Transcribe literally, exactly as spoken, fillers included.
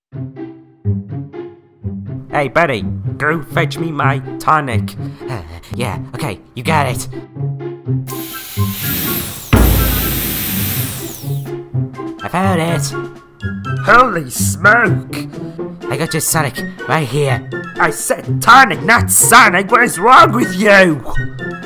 Hey buddy, go fetch me my tonic. Uh, yeah, okay, you got it. I found it. Holy smoke! I got your Sonic right here. I said tonic, not Sonic. What is wrong with you?